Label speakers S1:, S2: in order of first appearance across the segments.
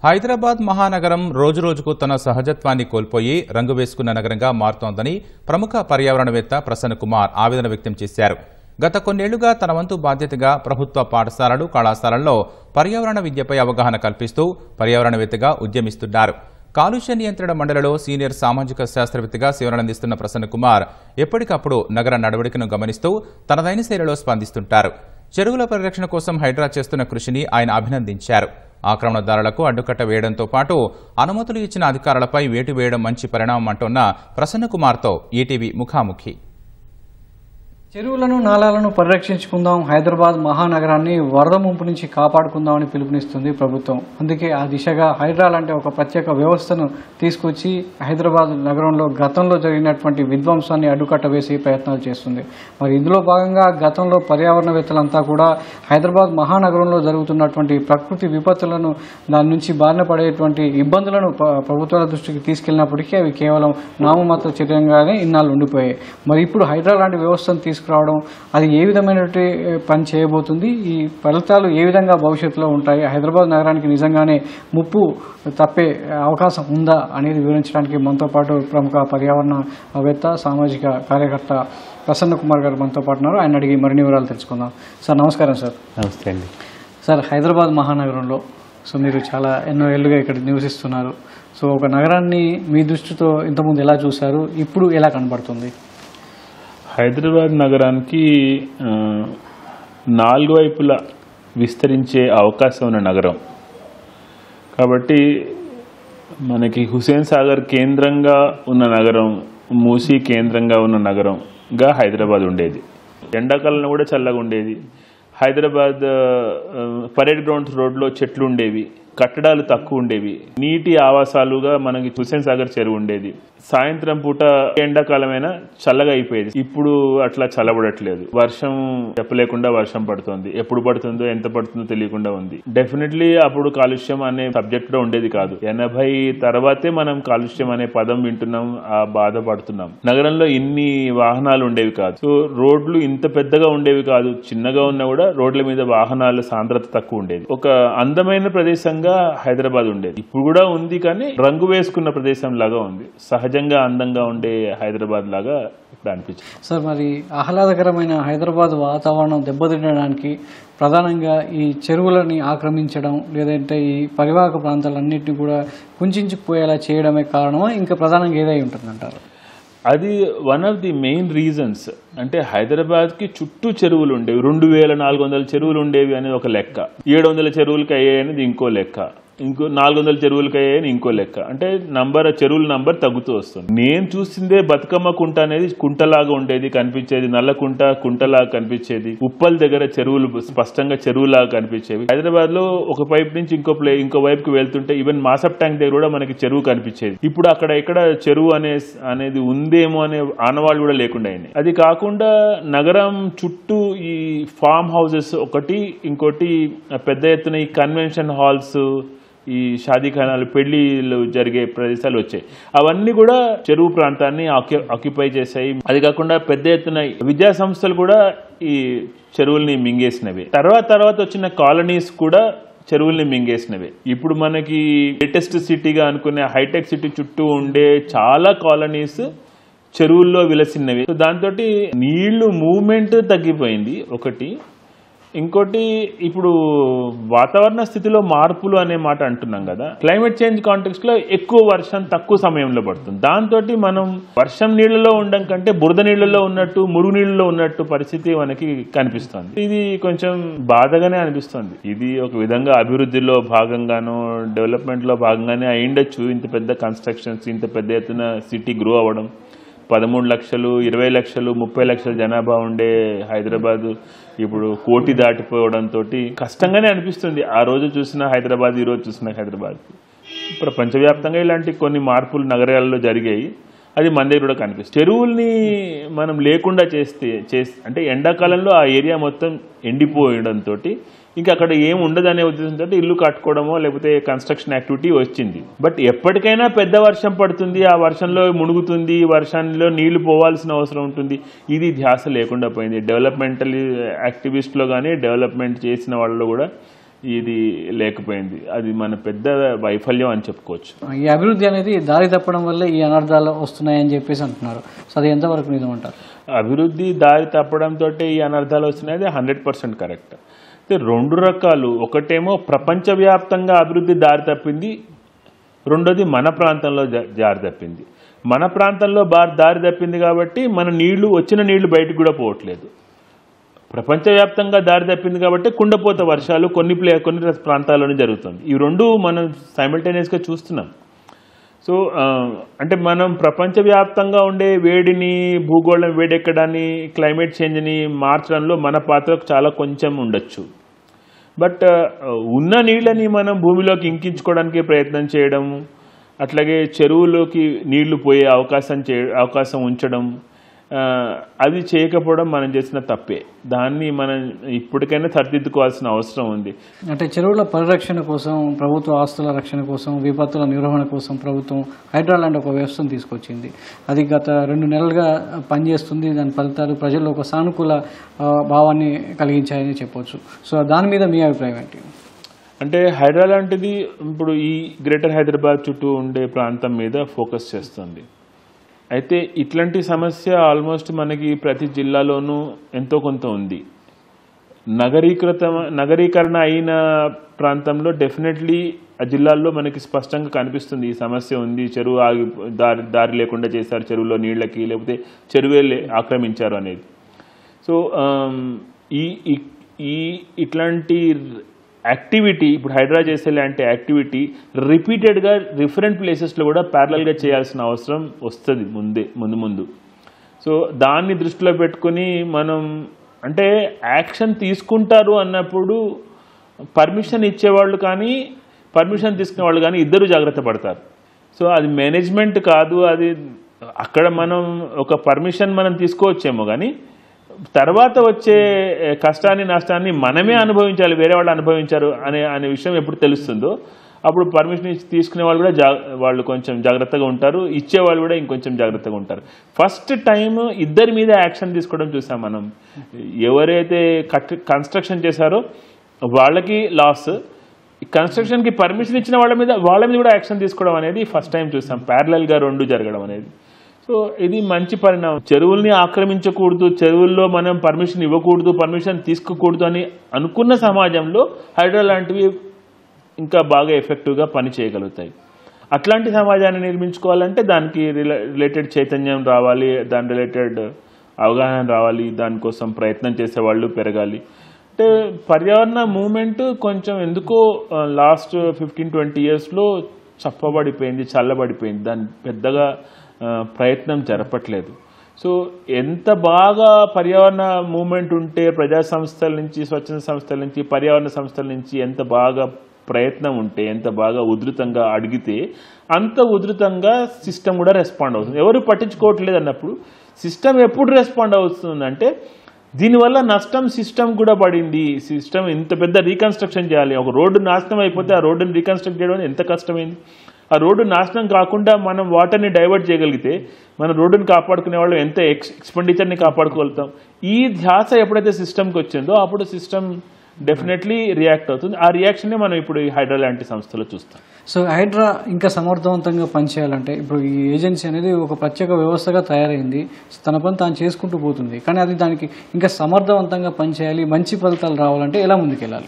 S1: హైదరాబాద్ మహానగరం రోజురోజుకు తన సహజత్వాన్ని కోల్పోయి రంగు వేసుకున్న నగరంగా మారుతోందని ప్రముఖ పర్యావరణవేత్త ప్రసన్న కుమార్ ఆవేదన వ్యక్తం చేశారు. గత కొన్నేళ్లుగా తన వంతు బాధ్యతగా ప్రభుత్వ పాఠశాలలు, కళాశాలల్లో పర్యావరణ విద్యపై అవగాహన కల్పిస్తూ పర్యావరణవేత్తగా ఉద్యమిస్తున్నారు. కాలుష్య నియంత్రణ మండలిలో సీనియర్ సామాజిక శాస్త్రవేత్తగా సేవలందిస్తున్న ప్రసన్న కుమార్ ఎప్పటికప్పుడు నగర నడవడికను గమనిస్తూ తనదైన శైలిలో స్పందిస్తుంటారు. చెరువుల పరిరక్షణ కోసం హైడ్రా చేస్తున్న కృషిని ఆయన అభినందించారు. ఆక్రమణదారులకు అడ్డుకట్ట వేయడంతో పాటు అనుమతులు ఇచ్చిన అధికారులపై వేటు వేయడం మంచి పరిణామం అంటున్న ప్రసన్న కుమార్తో ఈటీవీ ముఖాముఖి.
S2: చెరువులను, నాలాలను పరిరక్షించుకుందాం, హైదరాబాద్ మహానగరాన్ని వరద ముంపు నుంచి కాపాడుకుందామని పిలుపునిస్తుంది ప్రభుత్వం. అందుకే ఆ దిశగా హైడ్రా లాంటి ఒక ప్రత్యేక వ్యవస్థను తీసుకొచ్చి హైదరాబాద్ నగరంలో గతంలో జరిగినటువంటి విధ్వంసాన్ని అడ్డుకట్ట వేసే ప్రయత్నాలు చేస్తుంది. మరి ఇందులో భాగంగా గతంలో పర్యావరణవేత్తలంతా కూడా హైదరాబాద్ మహానగరంలో జరుగుతున్నటువంటి ప్రకృతి విపత్తులను, దాని నుంచి బారిన పడేటువంటి ఇబ్బందులను ప్రభుత్వాల దృష్టికి తీసుకెళ్లినప్పటికీ అవి కేవలం నామమాత్ర చర్యంగానే ఇన్నాళ్ళు ఉండిపోయాయి. మరి ఇప్పుడు హైడ్రా లాంటి వ్యవస్థను తీసుకురావడం, అది ఏ విధమైనటువంటి పని చేయబోతుంది, ఈ ఫలితాలు ఏ విధంగా భవిష్యత్తులో ఉంటాయి, హైదరాబాద్ నగరానికి నిజంగానే ముప్పు తప్పే అవకాశం ఉందా అనేది వివరించడానికి మనతో పాటు ప్రముఖ పర్యావరణవేత్త, సామాజిక కార్యకర్త ప్రసన్న కుమార్ గారు మనతో పాటు ఉన్నారు. ఆయన అడిగి మరిన్ని వివరాలు తెలుసుకుందాం. సార్ నమస్కారం. సార్
S3: నమస్తే అండి.
S2: సార్, హైదరాబాద్ మహానగరంలో మీరు చాలా ఎన్నో ఏళ్ళుగా ఇక్కడ నివసిస్తున్నారు. ఒక నగరాన్ని మీ దృష్టితో ఇంతకుముందు ఎలా చూశారు, ఇప్పుడు ఎలా కనబడుతుంది?
S3: హైదరాబాద్ నగరానికి నాలుగు వైపులా విస్తరించే అవకాశం ఉన్న నగరం కాబట్టి మనకి హుసేన్ సాగర్ కేంద్రంగా ఉన్న నగరం, మూసీ కేంద్రంగా ఉన్న నగరంగా హైదరాబాద్ ఉండేది. ఎండాకాలంలో కూడా చల్లగా ఉండేది. హైదరాబాద్ పరేడ్ గ్రౌండ్స్ రోడ్లో చెట్లు ఉండేవి, కట్టడాలు తక్కువ ఉండేవి, నీటి ఆవాసాలుగా మనకి హుసేన్ సాగర్ చెరువు ఉండేది. సాయంత్రం పూట ఎండాకాలమైనా చల్లగా అయిపోయేది. ఇప్పుడు అట్లా చల్లబడట్లేదు. వర్షం చెప్పలేకుండా వర్షం పడుతుంది. ఎప్పుడు పడుతుందో ఎంత పడుతుందో తెలియకుండా ఉంది. డెఫినెట్లీ అప్పుడు కాలుష్యం అనే సబ్జెక్ట్ కూడా ఉండేది కాదు. 80 తర్వాతే మనం కాలుష్యం అనే పదం వింటున్నాం, ఆ బాధపడుతున్నాం. నగరంలో ఇన్ని వాహనాలు ఉండేవి కాదు. సో రోడ్లు ఇంత పెద్దగా ఉండేవి కాదు. చిన్నగా ఉన్నా కూడా రోడ్ల మీద వాహనాల సాంద్రత తక్కువ ఉండేది. ఒక అందమైన ప్రదేశంగా హైదరాబాద్ ఉండేది. ఇప్పుడు కూడా ఉంది, కానీ రంగు వేసుకున్న ప్రదేశం లాగా ఉంది. సహజంగా అందంగా ఉండే హైదరాబాద్ లాగా ఇప్పుడు అనిపించింది.
S2: సార్, మరి ఆహ్లాదకరమైన హైదరాబాద్ వాతావరణం దెబ్బతినడానికి ప్రధానంగా ఈ చెరువులని ఆక్రమించడం, లేదంటే ఈ పరివాహక ప్రాంతాలన్నింటినీ కూడా కుంచుకుపోయేలా చేయడమే కారణమా, ఇంకా ప్రధానంగా ఏదై ఉంటుందంటారు?
S3: అది one of the main reasons. అంటే హైదరాబాద్కి చుట్టూ చెరువులు ఉండేవి. 2400 చెరువులు ఉండేవి అనేది ఒక లెక్క. 700 చెరువులకి అయ్యాయి అనేది ఇంకో లెక్క. ఇంకో 400 చెరువులకి అయ్యాయని ఇంకో లెక్క. అంటే చెరువుల నంబర్ తగ్గుతూ వస్తుంది. నేను చూసిందే బతుకమ్మ కుంట అనేది కుంటలాగా ఉండేది, కనిపించేది. నల్లకుంట కుంటలాగా కనిపించేది. ఉప్పల్ దగ్గర చెరువులు స్పష్టంగా చెరువులాగా కనిపించేవి. హైదరాబాద్ లో ఒక వైపు నుంచి ఇంకో వైపుకి వెళ్తుంటే ఈవెన్ మాసప్ ట్యాంక్ దగ్గర కూడా మనకి చెరువు కనిపించేది. ఇప్పుడు అక్కడ ఎక్కడ చెరువు అనేది ఉందేమో అనే ఆనవాళ్ళు కూడా లేకుండా అయినాయి. అది కాకుండా నగరం చుట్టూ ఈ ఫామ్ హౌసెస్ ఒకటి, ఇంకోటి పెద్ద ఎత్తున ఈ కన్వెన్షన్ హాల్స్, ఈ షాదీఖానాలు, పెళ్లిళ్ళు జరిగే ప్రదేశాలు వచ్చాయి. అవన్నీ కూడా చెరువు ప్రాంతాన్ని ఆక్యుపై చేశాయి. అది కాకుండా పెద్ద ఎత్తున విద్యా సంస్థలు కూడా ఈ చెరువుల్ని మింగేసినవి. తర్వాత వచ్చిన కాలనీస్ కూడా చెరువుల్ని మింగేసినవి. ఇప్పుడు మనకి లేటెస్ట్ సిటీగా అనుకునే హైటెక్ సిటీ చుట్టూ ఉండే చాలా కాలనీస్ చెరువుల్లో విలసినవి. దాంతో నీళ్లు మూవ్మెంట్ తగ్గిపోయింది ఒకటి. ఇంకోటి, ఇప్పుడు వాతావరణ స్థితిలో మార్పులు అనే మాట అంటున్నాం కదా. క్లైమేట్ చేంజ్ కాంటెక్స్ట్ లో ఎక్కువ వర్షం తక్కువ సమయంలో పడుతుంది. దాంతో మనం వర్షం నీళ్లలో ఉండడం కంటే బురద నీళ్లలో ఉన్నట్టు, మురుగు నీళ్లలో ఉన్నట్టు పరిస్థితి మనకి కనిపిస్తుంది. ఇది కొంచెం బాధగానే అనిపిస్తుంది. ఇది ఒక విధంగా అభివృద్ధిలో భాగంగానో డెవలప్మెంట్ లో భాగంగానే అయిండొచ్చు. ఇంత పెద్ద కన్స్ట్రక్షన్స్, ఇంత పెద్ద ఎత్తున సిటీ గ్రో అవ్వడం. 13 లక్షలు, 20 లక్షలు, 30 లక్షల జనాభా ఉండే హైదరాబాద్ ఇప్పుడు 1 కోటి దాటిపోవడంతో కష్టంగానే అనిపిస్తుంది. ఆ రోజు చూసిన హైదరాబాద్, ఈ రోజు చూసిన హైదరాబాద్. ప్రపంచవ్యాప్తంగా ఇలాంటి కొన్ని మార్పులు నగరాల్లో జరిగాయి. అది మన దగ్గర కూడా కనిపిస్తుంది. చెరువుల్ని మనం లేకుండా అంటే ఎండాకాలంలో ఆ ఏరియా మొత్తం ఎండిపోయడంతో ఇంకా అక్కడ ఏం ఉండదనే ఉద్దేశంతో ఇల్లు కట్టుకోవడమో లేకపోతే కన్స్ట్రక్షన్ యాక్టివిటీ వచ్చింది. బట్ ఎప్పటికైనా పెద్ద వర్షం పడుతుంది, ఆ వర్షంలో మునుగుతుంది, వర్షంలో నీళ్లు పోవాల్సిన అవసరం ఉంటుంది. ఇది ధ్యాస లేకుండా పోయింది. డెవలప్మెంటల్ యాక్టివిస్ట్లో కానీ డెవలప్మెంట్ చేసిన వాళ్ళలో కూడా ఇది లేకపోయింది. అది మన పెద్ద వైఫల్యం అని చెప్పుకోవచ్చు.
S2: ఈ అభివృద్ధి అనేది దారి తప్పడం వల్ల ఈ అనర్థాలు వస్తున్నాయని చెప్పేసి అంటున్నారు. సో అది ఎంతవరకు నిజం అంటారు?
S3: అభివృద్ధి దారి తప్పడంతో ఈ అనర్థాలు వస్తున్నాయి, 100% కరెక్ట్. అయితే రెండు రకాలు, ఒకటేమో ప్రపంచవ్యాప్తంగా అభివృద్ధి దారి తప్పింది, రెండోది మన ప్రాంతంలో దారి తప్పింది. మన ప్రాంతంలో దారి తప్పింది కాబట్టి మన వచ్చిన నీళ్లు బయటకు కూడా పోవట్లేదు. ప్రపంచవ్యాప్తంగా దారి తప్పింది కాబట్టి కుండపోత వర్షాలు కొన్ని ప్రాంతాల్లోనే జరుగుతుంది. ఈ రెండు మనం సైమల్టేనియస్గా చూస్తున్నాం. సో అంటే మనం ప్రపంచవ్యాప్తంగా ఉండే వేడిని, భూగోళం వేడెక్కడాన్ని, క్లైమేట్ చేంజ్ని మార్చడంలో మన పాత్ర చాలా కొంచెం ఉండొచ్చు. బట్ ఉన్న నీళ్ళని మనం భూమిలోకి ఇంకించుకోవడానికి ప్రయత్నం చేయడం, అట్లాగే చెరువులోకి నీళ్లు పోయే అవకాశం ఉంచడం, అది చేయకపోవడం మనం చేసిన తప్పే. దాన్ని మనం ఇప్పటికైనా సరిదిద్దుకోవాల్సిన అవసరం ఉంది.
S2: అంటే చెరువుల పరిరక్షణ కోసం, ప్రభుత్వ ఆస్తుల రక్షణ కోసం, విపత్తుల నిర్వహణ కోసం ప్రభుత్వం హైడ్రా లాంటి ఒక వ్యవస్థను తీసుకొచ్చింది. అది గత 2 నెలలుగా పనిచేస్తుంది. దాని ఫలితాలు ప్రజల్లో ఒక సానుకూల భావాన్ని కలిగించాయని చెప్పవచ్చు. సో దాని మీద మీ అభిప్రాయం ఏంటి?
S3: అంటే హైడ్రా లాంటిది ఇప్పుడు ఈ గ్రేటర్ హైదరాబాద్ చుట్టూ ఉండే ప్రాంతం మీద ఫోకస్ చేస్తుంది. అయితే ఇట్లాంటి సమస్య ఆల్మోస్ట్ మనకి ప్రతి జిల్లాలోనూ ఎంతో కొంత ఉంది. నగరీకరణ అయిన ప్రాంతంలో డెఫినెట్లీ ఆ జిల్లాల్లో మనకి స్పష్టంగా కనిపిస్తుంది ఈ సమస్య ఉంది. చెరువు దారి లేకుండా చేశారు చెరువులో నీళ్ళకి, లేకపోతే చెరువే ఆక్రమించారు అనేది. సో ఇట్లాంటి యాక్టివిటీ, ఇప్పుడు హైడ్రా చేసే లాంటి యాక్టివిటీ రిపీటెడ్గా డిఫరెంట్ ప్లేసెస్లో కూడా ప్యారలల్గా చేయాల్సిన అవసరం వస్తుంది ముందు. సో దాన్ని దృష్టిలో పెట్టుకుని మనం అంటే యాక్షన్ తీసుకుంటారు అన్నప్పుడు పర్మిషన్ ఇచ్చేవాళ్ళు కానీ పర్మిషన్ తీసుకునే వాళ్ళు కానీ ఇద్దరు జాగ్రత్త పడతారు. సో అది మేనేజ్మెంట్ కాదు, అది అక్కడ మనం ఒక పర్మిషన్ మనం తీసుకోవచ్చేమో కానీ తర్వాత వచ్చే కష్టాన్ని నష్టాన్ని మనమే అనుభవించాలి, వేరే వాళ్ళు అనుభవించారు అనే విషయం ఎప్పుడు తెలుస్తుందో అప్పుడు పర్మిషన్ తీసుకునే వాళ్ళు కూడా వాళ్ళు కొంచెం జాగ్రత్తగా ఉంటారు, ఇచ్చేవాళ్ళు కూడా ఇంకొంచెం జాగ్రత్తగా ఉంటారు. ఫస్ట్ టైం ఇద్దరి మీద యాక్షన్ తీసుకోవడం చూసాం మనం. ఎవరైతే కన్స్ట్రక్షన్ చేశారో వాళ్ళకి లాస్, కన్స్ట్రక్షన్కి పర్మిషన్ ఇచ్చిన వాళ్ళ మీద కూడా యాక్షన్ తీసుకోవడం అనేది ఫస్ట్ టైం చూసాం, ప్యారలల్గా రెండు జరగడం అనేది. సో ఇది మంచి పరిణామం. చెరువుల్ని ఆక్రమించకూడదు, చెరువుల్లో మనం పర్మిషన్ ఇవ్వకూడదు, పర్మిషన్ తీసుకోకూడదు అని అనుకున్న సమాజంలో హైడ్రా లాంటివి ఇంకా బాగా ఎఫెక్టివ్గా పని చేయగలుగుతాయి. అట్లాంటి సమాజాన్ని నిర్మించుకోవాలంటే దానికి రిలేటెడ్ చైతన్యం రావాలి, దాని రిలేటెడ్ అవగాహన రావాలి, దానికోసం ప్రయత్నం చేసేవాళ్ళు పెరగాలి. అంటే పర్యావరణ మూమెంట్ కొంచెం ఎందుకో లాస్ట్ 15-20 ఇయర్స్లో చల్లబడిపోయింది. దాని పెద్దగా ప్రయత్నం జరపట్లేదు. సో ఎంత బాగా పర్యావరణ మూమెంట్ ఉంటే ప్రజా సంస్థల నుంచి, స్వచ్ఛంద సంస్థల నుంచి, పర్యావరణ సంస్థల నుంచి ఎంత బాగా ప్రయత్నం ఉంటే, ఎంత బాగా ఉధృతంగా అడిగితే అంత ఉధృతంగా సిస్టమ్ కూడా రెస్పాండ్ అవుతుంది. ఎవరు పట్టించుకోవట్లేదు అన్నప్పుడు సిస్టమ్ ఎప్పుడు రెస్పాండ్ అవుతుందంటే దీనివల్ల నష్టం సిస్టమ్ కూడా పడింది. సిస్టమ్ ఇంత పెద్ద రీకన్స్ట్రక్షన్ చేయాలి, ఒక రోడ్డు నాశనం అయిపోతే ఆ రోడ్డుని రీకన్స్ట్రక్ట్ చేయడం ఎంత కష్టమైంది. ఆ రోడ్డు నాశనం కాకుండా మనం వాటర్ని డైవర్ట్ చేయగలిగితే మన రోడ్డుని కాపాడుకునే వాళ్ళు ఎంత ఎక్స్పెండిచర్ని కాపాడుకోగలుగుతాం. ఈ ధ్యాస ఎప్పుడైతే సిస్టమ్కి వచ్చిందో అప్పుడు సిస్టమ్ డెఫినెట్లీ రియాక్ట్ అవుతుంది. ఆ రియాక్షన్ని మనం ఇప్పుడు ఈ హైడ్రా లాంటి సంస్థలో చూస్తాం.
S2: సో హైడ్రా ఇంకా సమర్థవంతంగా పనిచేయాలంటే ఇప్పుడు ఈ ఏజెన్సీ అనేది ఒక ప్రత్యేక వ్యవస్థగా తయారైంది, తన పని తాను చేసుకుంటూ పోతుంది. కానీ అది దానికి ఇంకా సమర్థవంతంగా పనిచేయాలి, మంచి ఫలితాలు రావాలంటే ఎలా ముందుకెళ్ళాలి?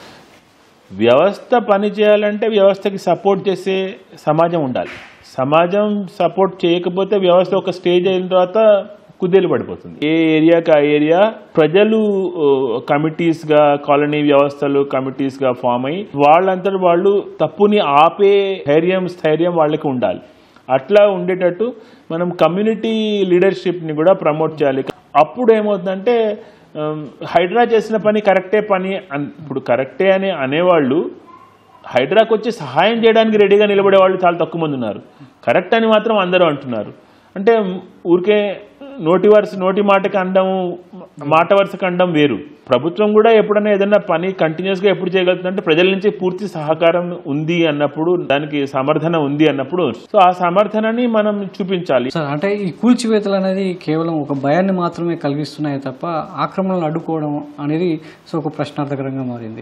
S3: వ్యవస్థ పని చేయాలంటే వ్యవస్థకి సపోర్ట్ చేసే సమాజం ఉండాలి. సమాజం సపోర్ట్ చేయకపోతే వ్యవస్థ ఒక స్టేజ్ అయిన తర్వాత కుదేలు పడిపోతుంది. ఏ ఏరియాకి ఆ ఏరియా ప్రజలు కమిటీస్గా, కాలనీ వ్యవస్థలు కమిటీస్గా ఫామ్ అయ్యి వాళ్ళంతా వాళ్ళు తప్పుని ఆపే స్థైర్యం వాళ్ళకి ఉండాలి. అట్లా ఉండేటట్టు మనం కమ్యూనిటీ లీడర్షిప్ని కూడా ప్రమోట్ చేయాలి. అప్పుడు ఏమవుతుందంటే హైడ్రా చేసిన పని కరెక్టే పని ఇప్పుడు కరెక్టే అని అనేవాళ్ళు హైడ్రాకి వచ్చి సహాయం చేయడానికి రెడీగా నిలబడే వాళ్ళు చాలా తక్కువ మంది ఉన్నారు. కరెక్ట్ అని మాత్రం అందరూ అంటున్నారు. అంటే ఊరికే నోటి మాటకి అనడం, మాట వరుసకి అనడం వేరు. ప్రభుత్వం కూడా ఎప్పుడైనా ఏదైనా పని కంటిన్యూస్గా ఎప్పుడు చేయగలుగుతుందంటే ప్రజల నుంచి పూర్తి సహకారం ఉంది అన్నప్పుడు, దానికి సమర్థన ఉంది అన్నప్పుడు. సో ఆ సమర్థనని మనం చూపించాలి.
S2: అంటే ఈ కూల్చివేతలు అనేది కేవలం ఒక భయాన్ని మాత్రమే కలిగిస్తున్నాయి తప్ప ఆక్రమణలు అడ్డుకోవడం అనేది సో ఒక ప్రశ్నార్థకరంగా మారింది.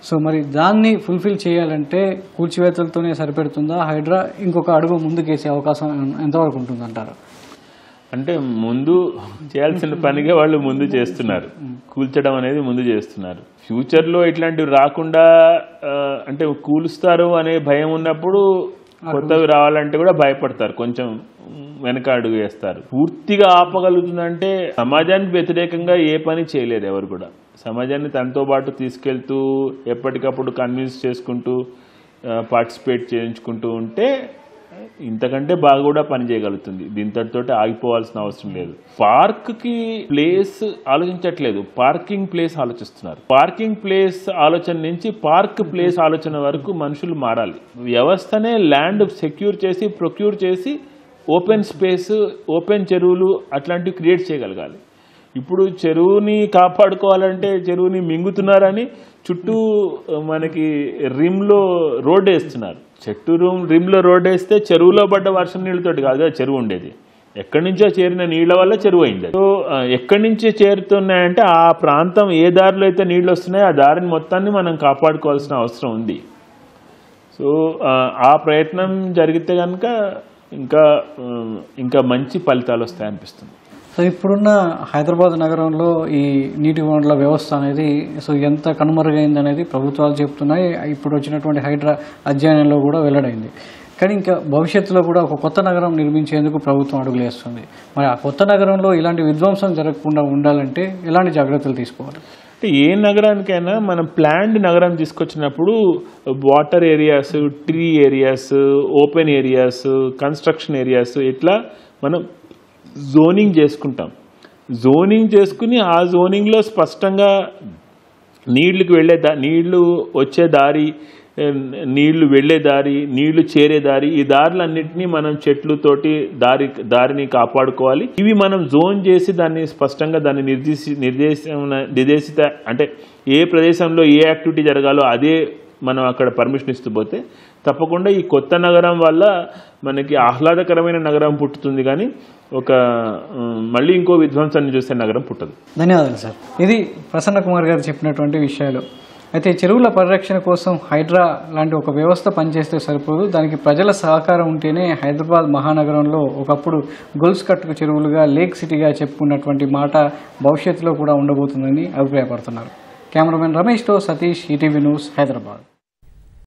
S2: సో మరి దాన్ని ఫుల్ఫిల్ చేయాలంటే కూల్చివేతలతోనే సరిపెడుతుందా హైడ్రా? ఇంకొక అడుగు ముందుకేసే అవకాశం ఎంతవరకు ఉంటుందంటారు?
S3: అంటే ముందు చేయాల్సిన పనిగా వాళ్ళు ముందు చేస్తున్నారు, కూల్చడం అనేది ముందు చేస్తున్నారు. ఫ్యూచర్లో ఇట్లాంటివి రాకుండా అంటే కూలుస్తారు అనే భయం ఉన్నప్పుడు కొత్తవి రావాలంటే కూడా భయపడతారు, కొంచెం వెనక అడుగు వేస్తారు. పూర్తిగా ఆపగలుగుతుందంటే సమాజానికి వ్యతిరేకంగా ఏ పని చేయలేదు ఎవరు కూడా. సమాజాన్ని తనతో పాటు తీసుకెళ్తూ ఎప్పటికప్పుడు కన్విన్స్ చేసుకుంటూ పార్టిసిపేట్ చేయించుకుంటూ ఉంటే ఇంతకంటే బాగా కూడా పని చేయగలుగుతుంది. దీంతో ఆగిపోవాల్సిన అవసరం లేదు. పార్క్కి ప్లేస్ ఆలోచించట్లేదు, పార్కింగ్ ప్లేస్ ఆలోచిస్తున్నారు. పార్కింగ్ ప్లేస్ ఆలోచన నుంచి పార్క్ ప్లేస్ ఆలోచన వరకు మనుషులు మారాలి. వ్యవస్థనే ల్యాండ్ సెక్యూర్ చేసి ప్రొక్యూర్ చేసి ఓపెన్ స్పేస్, ఓపెన్ చెరువులు అట్లాంటివి క్రియేట్ చేయగలగాలి. ఇప్పుడు చెరువుని కాపాడుకోవాలంటే చెరువుని మింగుతున్నారని చుట్టూ మనకి రిమ్లో రోడ్ వేస్తున్నారు. రిమ్లో రోడ్ వేస్తే చెరువులో పడ్డ వర్షం నీళ్ళతోటి కాదు చెరువు ఉండేది, ఎక్కడి నుంచో చేరిన నీళ్ల వల్ల చెరువు అయింది. సో ఎక్కడి నుంచి చేరుతున్నాయంటే ఆ ప్రాంతం ఏ దారిలో అయితే నీళ్లు వస్తున్నాయో ఆ దారిని మొత్తాన్ని మనం కాపాడుకోవాల్సిన అవసరం ఉంది. సో ఆ ప్రయత్నం జరిగితే కనుక ఇంకా మంచి ఫలితాలు వస్తాయనిపిస్తుంది.
S2: సో ఇప్పుడున్న హైదరాబాద్ నగరంలో ఈ నీటి వనరుల వ్యవస్థ అనేది సో ఎంత కనుమరుగైంది అనేది ప్రభుత్వాలు చెప్తున్నాయి. ఇప్పుడు వచ్చినటువంటి హైడ్రా అధ్యయనంలో కూడా వెల్లడైంది. కానీ ఇంకా భవిష్యత్తులో కూడా ఒక కొత్త నగరం నిర్మించేందుకు ప్రభుత్వం అడుగులు వేస్తుంది. మరి ఆ కొత్త నగరంలో ఇలాంటి విధ్వంసం జరగకుండా ఉండాలంటే ఎలాంటి జాగ్రత్తలు తీసుకోవాలి?
S3: అంటే ఏ నగరానికైనా మనం ప్లాన్డ్ నగరం తీసుకొచ్చినప్పుడు water areas, tree areas, open areas, construction areas ఇట్లా మనం జోనింగ్ చేసుకుంటాం. జోనింగ్ చేసుకుని ఆ జోనింగ్లో స్పష్టంగా నీళ్లు వచ్చే దారి, నీళ్లు వెళ్ళే దారి, నీళ్లు చేరే దారి, ఈ దారులన్నింటినీ మనం చెట్లతోటి దారిని కాపాడుకోవాలి. ఇవి మనం జోన్ చేసి దాన్ని స్పష్టంగా దాన్ని నిర్దేశిత అంటే ఏ ప్రదేశంలో ఏ యాక్టివిటీ జరగాలో అదే మనం అక్కడ పర్మిషన్ ఇస్తూ పోతే తప్పకుండా ఈ కొత్త నగరం వల్ల మనకి ఆహ్లాదకరమైన నగరం పుట్టుతుంది, కానీ మళ్ళీ ఇంకో విధ్వంసాన్ని చూసే నగరం పుట్టదు.
S2: ధన్యవాదాలు సార్. ఇది ప్రసన్న కుమార్ గారు చెప్పినటువంటి విషయాలు. అయితే చెరువుల పరిరక్షణ కోసం హైడ్రా లాంటి ఒక వ్యవస్థ పనిచేస్తే సరిపోదు, దానికి ప్రజల సహకారం ఉంటేనే హైదరాబాద్ మహానగరంలో ఒకప్పుడు గొలుసు కట్టుకు చెరువులుగా లేక్ సిటీగా చెప్పుకున్నటువంటి మాట భవిష్యత్తులో కూడా ఉండబోతుందని అభిప్రాయపడుతున్నారు. కెమెరామెన్ రమేష్తో సతీష్, ఈటీవీ న్యూస్, హైదరాబాద్.